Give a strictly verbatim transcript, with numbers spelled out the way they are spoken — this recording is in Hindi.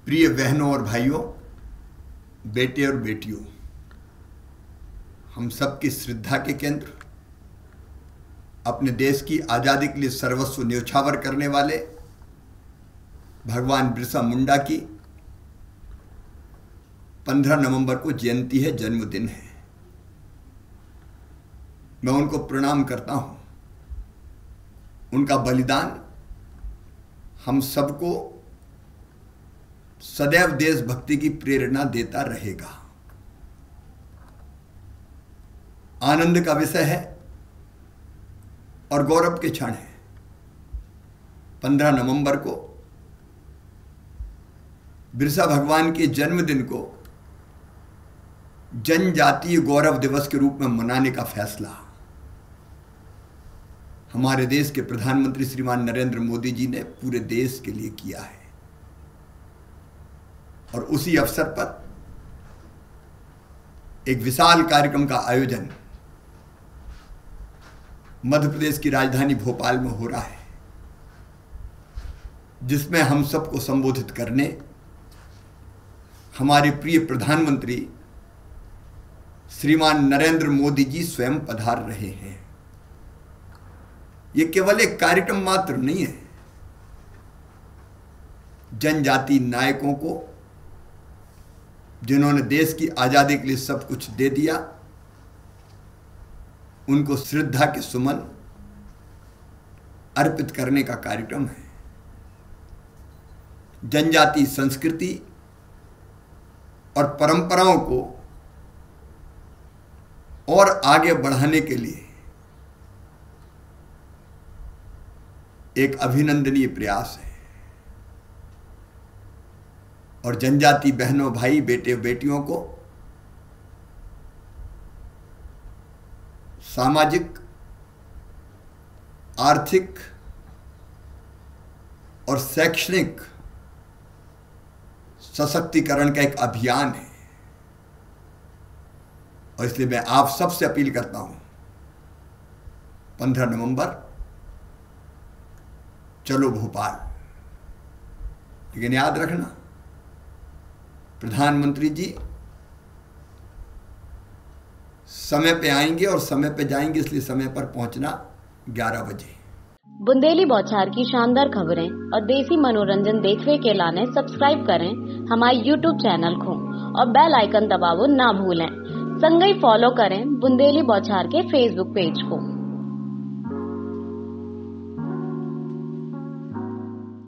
प्रिय बहनों और भाइयों, बेटे और बेटियों, हम सबकी श्रद्धा के केंद्र, अपने देश की आज़ादी के लिए सर्वस्व न्यौछावर करने वाले भगवान बिरसा मुंडा की पंद्रह नवंबर को जयंती है, जन्मदिन है। मैं उनको प्रणाम करता हूं। उनका बलिदान हम सबको सदैव देशभक्ति की प्रेरणा देता रहेगा। आनंद का विषय है और गौरव के क्षण है। पंद्रह नवंबर को बिरसा भगवान के जन्मदिन को जनजातीय गौरव दिवस के रूप में मनाने का फैसला हमारे देश के प्रधानमंत्री श्रीमान नरेंद्र मोदी जी ने पूरे देश के लिए किया है। और उसी अवसर पर एक विशाल कार्यक्रम का आयोजन मध्य प्रदेश की राजधानी भोपाल में हो रहा है, जिसमें हम सबको संबोधित करने हमारे प्रिय प्रधानमंत्री श्रीमान नरेंद्र मोदी जी स्वयं पधार रहे हैं। यह केवल एक कार्यक्रम मात्र नहीं है। जनजाति नायकों को, जिन्होंने देश की आजादी के लिए सब कुछ दे दिया, उनको श्रद्धा के सुमन अर्पित करने का कार्यक्रम है। जनजाति संस्कृति और परंपराओं को और आगे बढ़ाने के लिए एक अभिनंदनीय प्रयास है। और जनजाति बहनों, भाई, बेटे बेटियों को सामाजिक, आर्थिक और शैक्षणिक सशक्तिकरण का एक अभियान है। और इसलिए मैं आप सबसे अपील करता हूं, पंद्रह नवंबर चलो भोपाल। लेकिन याद रखना, प्रधानमंत्री जी समय पे आएंगे और समय पे जाएंगे, इसलिए समय पर पहुंचना ग्यारह बजे। बुंदेली बौछार की शानदार खबरें और देसी मनोरंजन देखने के लाने सब्सक्राइब करें हमारे यूट्यूब चैनल को और बेल आइकन दबावो ना भूलें। संगई फॉलो करें बुंदेली बौछार के फेसबुक पेज को।